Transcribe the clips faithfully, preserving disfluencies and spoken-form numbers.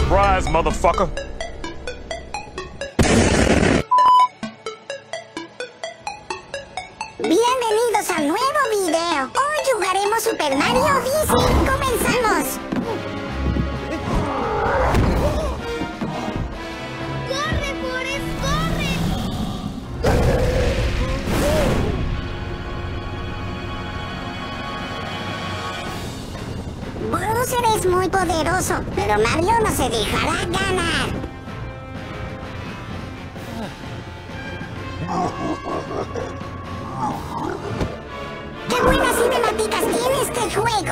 Surprise, motherfucker. Bienvenidos al nuevo video. Hoy jugaremos Super Mario Odyssey. ¡Comenzamos! ¡Corre, Forrest, corre! Bowser es muy poderoso, pero Mario no se dejará ganar. ¡Qué buenas cinemáticas tiene este juego!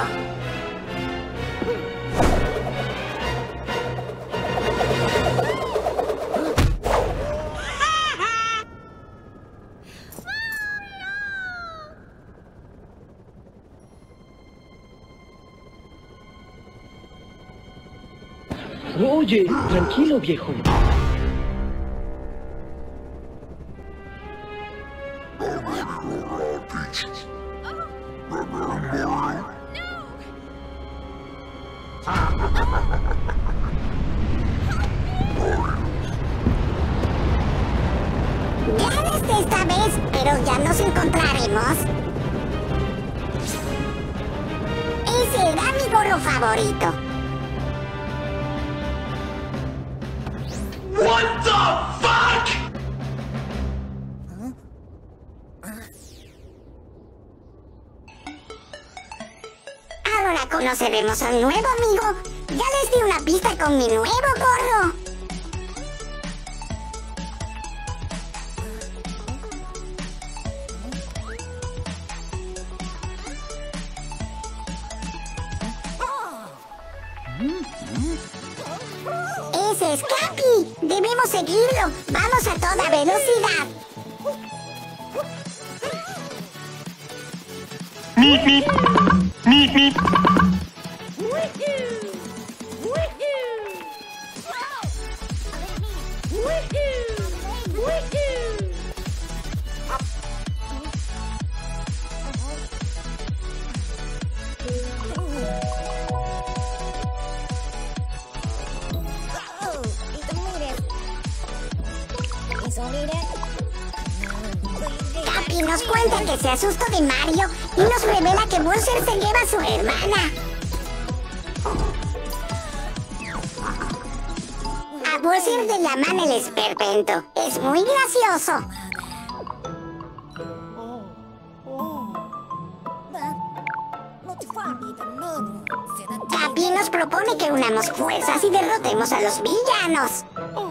Oye, tranquilo, viejo. Ganaste esta vez, pero ya nos encontraremos. Ese era mi gorro favorito. What the fuck? Ahora conoceremos a un nuevo amigo. Ya les di una pista con mi nuevo gorro. ¡Ese es Cappy! ¡Debemos seguirlo! ¡Vamos a toda velocidad! Meep, meep. Meep, meep. Cappy nos cuenta que se asustó de Mario y nos revela que Bowser se lleva a su hermana. A Bowser le llaman el esperpento. Es muy gracioso. Cappy nos propone que unamos fuerzas y derrotemos a los villanos.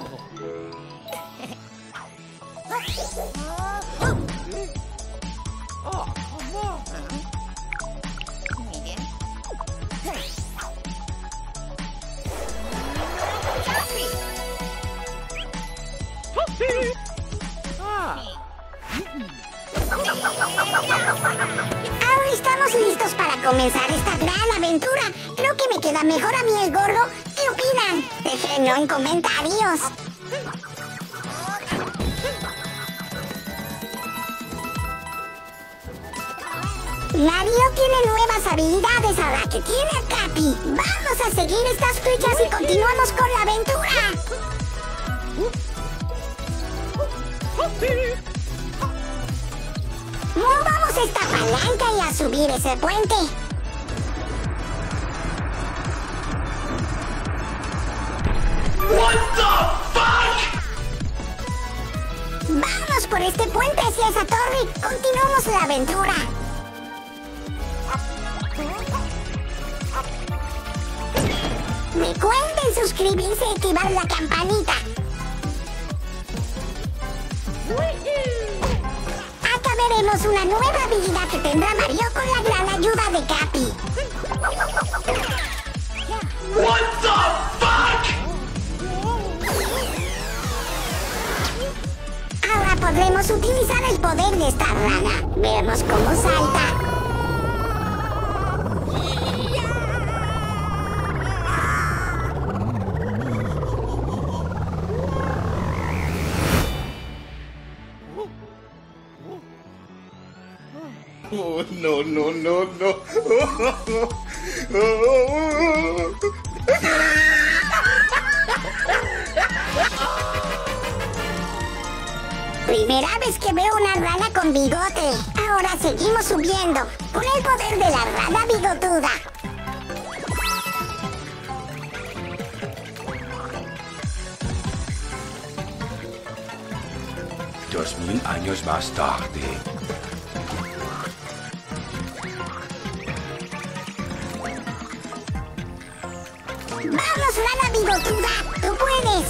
Ahora estamos listos para comenzar esta gran aventura. Creo que me queda mejor a mí el gorro. ¿Qué opinan? Déjenlo en comentarios. Mario tiene nuevas habilidades ahora que tiene a Cappy. Vamos a seguir estas flechas y continuamos con la aventura. Movamos esta palanca y a subir ese puente. What the fuck? Vamos por este puente hacia esa torre. Continuamos la aventura. Recuerden suscribirse y activar la campanita. Acá veremos una nueva habilidad que tendrá Mario con la gran ayuda de Cappy. What the fuck? Ahora podremos utilizar el poder de esta rana. Veamos cómo salta. Oh, no, no, no, no. primera vez que veo una rana con bigote. Ahora seguimos subiendo con el poder de la rana bigotuda. Dos mil años más tarde. ¡Vamos, rana bigotuda! ¡Tú puedes!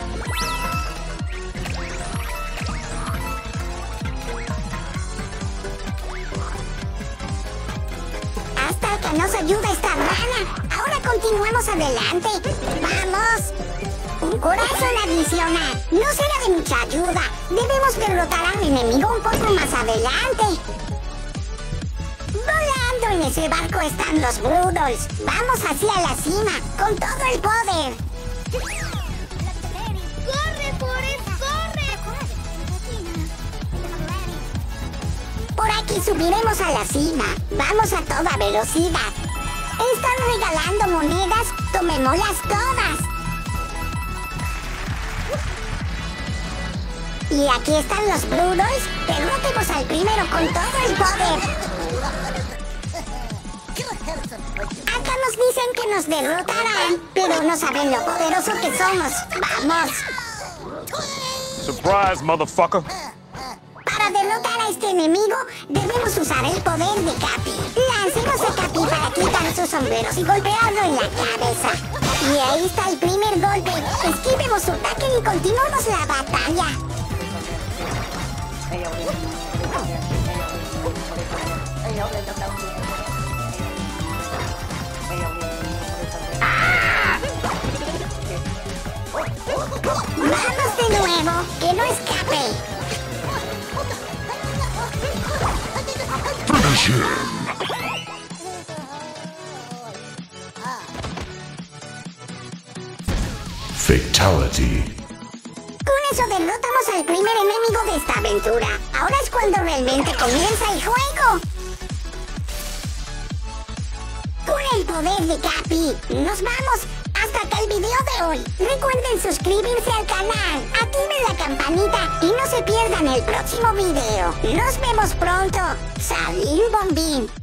Hasta que nos ayude esta rana. Ahora continuemos adelante. ¡Vamos! Un corazón adicional. No será de mucha ayuda. Debemos derrotar al enemigo un poco más adelante. Volando en ese barco están los Broodals. Vamos hacia la cima con todo el poder. ¡Corre, Forrest, corre! Por aquí subiremos a la cima. Vamos a toda velocidad. Están regalando monedas. Tomémoslas todas. Y aquí están los Broodals. Derrotemos al primero con todo el poder. Acá nos dicen que nos derrotarán, pero no saben lo poderoso que somos. ¡Vamos! Surprise, motherfucker. Para derrotar a este enemigo, debemos usar el poder de Capi. Lancemos a Capi para quitar sus sombreros y golpearlo en la cabeza. Y ahí está el primer golpe. Esquivemos su ataque y continuamos la batalla. ¡Vamos de nuevo! ¡Que no escape! Finish him. Fatality. Con eso derrotamos al primer enemigo de esta aventura. Ahora es cuando realmente comienza el juego. Con el poder de Capi, nos vamos. Hasta acá el video de hoy. Recuerden suscribirse al canal, activen la campanita y no se pierdan el próximo video. Nos vemos pronto. Salim Bombín.